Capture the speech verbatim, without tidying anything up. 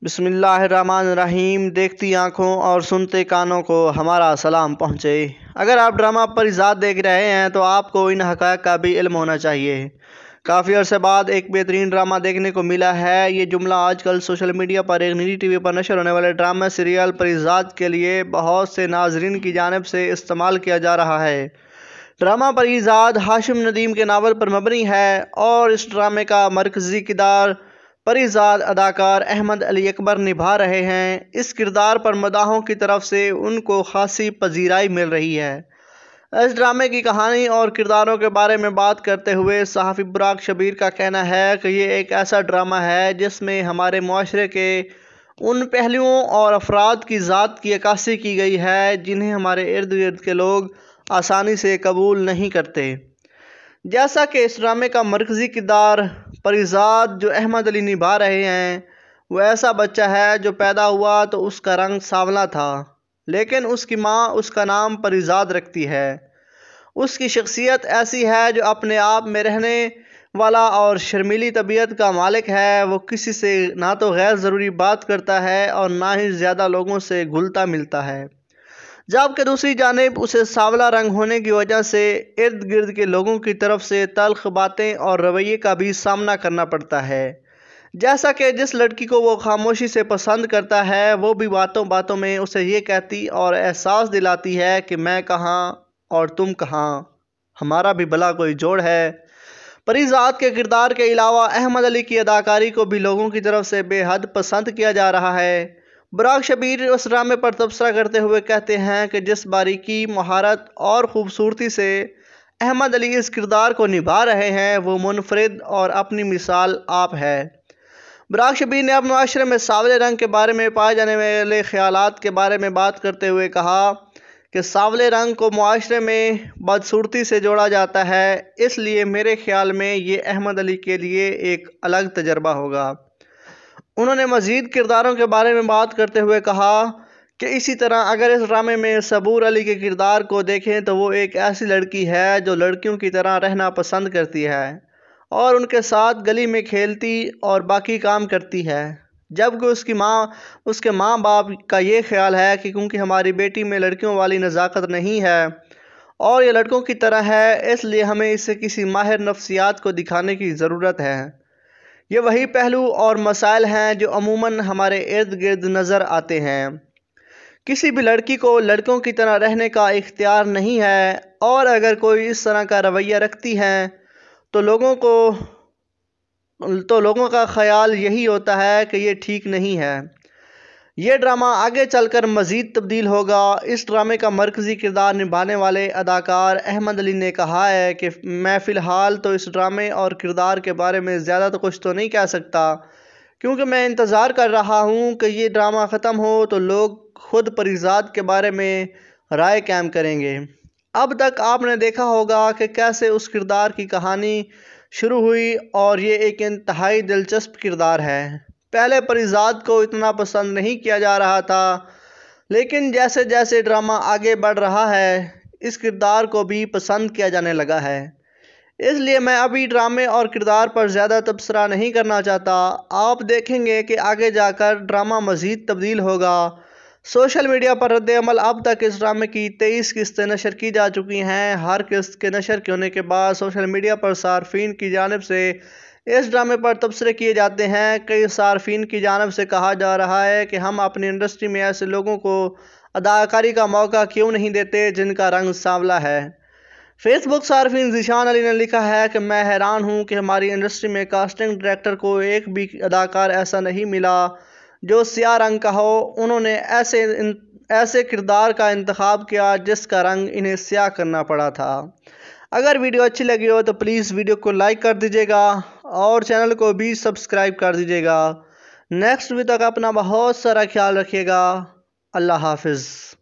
بسم اللہ الرحمن الرحیم۔ دیکھتی آنکھوں اور سنتے کانوں کو ہمارا سلام پہنچے۔ اگر آپ ڈرامہ پریزاد دیکھ رہے ہیں تو آپ کو ان حقائق کا بھی علم ہونا چاہیے۔ کافی عرصے بعد ایک بہترین ڈرامہ دیکھنے کو ملا ہے۔ یہ جملہ آج کل سوشل میڈیا پر ایک نجی ٹی وی پر نشر ہونے والے ڈرامہ سیریل پریزاد کے لیے بہت سے ناظرین کی جانب سے استعمال کیا جا رہا ہے۔ ڈرامہ پریزاد ہاشم ندیم کے ناول پر مبنی ہے اور اس ڈرامے کا مرکزی کردار پریزاد اداکار احمد علی اکبر نبھا رہے ہیں۔ اس کردار پر مداحوں کی طرف سے ان کو خاصی پذیرائی مل رہی ہے۔ اس ڈرامے کی کہانی اور کرداروں کے بارے میں بات کرتے ہوئے صحافی براق شبیر کا کہنا ہے کہ یہ ایک ایسا ڈرامہ ہے جس میں ہمارے معاشرے کے ان پہلوؤں اور افراد کی ذات کی عکاسی کی گئی ہے جنہیں ہمارے ارد گرد کے لوگ آسانی سے قبول نہیں کرتے۔ جیسا کہ اس ڈرامے کا مرکزی کردار پریزاد جو احمد علی نبھا رہے ہیں، وہ ایسا بچہ ہے جو پیدا ہوا تو اس کا رنگ سانولا تھا، لیکن اس کی ماں اس کا نام پریزاد رکھتی ہے۔ اس کی شخصیت ایسی ہے جو اپنے آپ میں رہنے والا اور شرمیلی طبیعت کا مالک ہے۔ وہ کسی سے نہ تو غیر ضروری بات کرتا ہے اور نہ ہی زیادہ لوگوں سے گھلتا ملتا ہے، جبکہ دوسری جانب اسے سانولا رنگ ہونے کی وجہ سے ارد گرد کے لوگوں کی طرف سے تلخ باتیں اور رویے کا بھی سامنا کرنا پڑتا ہے۔ جیسا کہ جس لڑکی کو وہ خاموشی سے پسند کرتا ہے، وہ بھی باتوں باتوں میں اسے یہ کہتی اور احساس دلاتی ہے کہ میں کہاں اور تم کہاں، ہمارا بھی بھلا کوئی جوڑ ہے۔ پریزاد کے کردار کے علاوہ احمد علی کی اداکاری کو بھی لوگوں کی طرف سے بے حد پسند کیا جا رہا ہے۔ براق شبیر اس ڈرامے پر تبصرہ کرتے ہوئے کہتے ہیں کہ جس باریکی، مہارت اور خوبصورتی سے احمد علی اس کردار کو نبھا رہے ہیں وہ منفرد اور اپنی مثال آپ ہے۔ براق شبیر نے اپنے معاشرے میں سانولے رنگ کے بارے میں پائے جانے والے خیالات کے بارے میں بات کرتے ہوئے کہا کہ سانولے رنگ کو معاشرے میں بدصورتی سے جوڑا جاتا ہے، اس لیے میرے خیال میں یہ احمد علی کے لیے ایک الگ تجربہ ہوگا۔ انہوں نے مزید کرداروں کے بارے میں بات کرتے ہوئے کہا کہ اسی طرح اگر اس ڈرامے میں صبور علی کے کردار کو دیکھیں تو وہ ایک ایسی لڑکی ہے جو لڑکیوں کی طرح رہنا پسند کرتی ہے اور ان کے ساتھ گلی میں کھیلتی اور باقی کام کرتی ہے، جبکہ اس کی ماں اس کے ماں باپ کا یہ خیال ہے کہ کیونکہ ہماری بیٹی میں لڑکیوں والی نزاکت نہیں ہے اور یہ لڑکوں کی طرح ہے، اس لیے ہمیں اسے کسی ماہر نفسیات کو دکھانے کی ضرورت ہے۔ یہ وہی پہلو اور مسائل ہیں جو عموماً ہمارے ارد گرد نظر آتے ہیں۔ کسی بھی لڑکی کو لڑکوں کی طرح رہنے کا اختیار نہیں ہے اور اگر کوئی اس طرح کا رویہ رکھتی ہے تو لوگوں کو تو لوگوں کا خیال یہی ہوتا ہے کہ یہ ٹھیک نہیں ہے۔ یہ ڈرامہ آگے چل کر مزید تبدیل ہوگا۔ اس ڈرامے کا مرکزی کردار نبھانے والے اداکار احمد علی نے کہا ہے کہ میں فی الحال تو اس ڈرامے اور کردار کے بارے میں زیادہ تو کچھ تو نہیں کہہ سکتا، کیونکہ میں انتظار کر رہا ہوں کہ یہ ڈرامہ ختم ہو تو لوگ خود پریزاد کے بارے میں رائے قائم کریں گے۔ اب تک آپ نے دیکھا ہوگا کہ کیسے اس کردار کی کہانی شروع ہوئی اور یہ ایک انتہائی دلچسپ کردار ہے۔ پہلے پریزاد کو اتنا پسند نہیں کیا جا رہا تھا، لیکن جیسے جیسے ڈرامہ آگے بڑھ رہا ہے اس کردار کو بھی پسند کیا جانے لگا ہے۔ اس لیے میں ابھی ڈرامے اور کردار پر زیادہ تبصرہ نہیں کرنا چاہتا۔ آپ دیکھیں گے کہ آگے جا کر ڈرامہ مزید تبدیل ہوگا۔ سوشل میڈیا پر رد عمل اب تک اس ڈرامے کی تیئیس قسطیں نشر کی جا چکی ہیں۔ ہر قسط کے نشر ہونے کے بعد سوشل میڈیا پر صارفین کی جانب سے اس ڈرامے پر تبصرے کیے جاتے ہیں۔ کئی صارفین کی جانب سے کہا جا رہا ہے کہ ہم اپنی انڈسٹری میں ایسے لوگوں کو اداکاری کا موقع کیوں نہیں دیتے جن کا رنگ سانولا ہے۔ فیس بک صارفین ذیشان علی نے لکھا ہے کہ میں حیران ہوں کہ ہماری انڈسٹری میں کاسٹنگ ڈائریکٹر کو ایک بھی اداکار ایسا نہیں ملا جو سیاہ رنگ کا ہو۔ انہوں نے ایسے ایسے کردار کا انتخاب کیا جس کا رنگ انہیں سیاہ کرنا پڑا تھا۔ اگر ویڈیو اچھی لگی ہو تو پلیز ویڈیو کو لائک کر دیجیے گا اور چینل کو بھی سبسکرائب کر دیجیے گا۔ نیکسٹ ویڈیو تک اپنا بہت سارا خیال رکھیے گا۔ اللہ حافظ۔